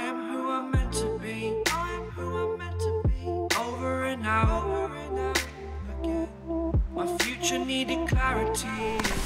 am who I'm meant to be. I am who I'm meant to be. Over and out again. My future needed clarity.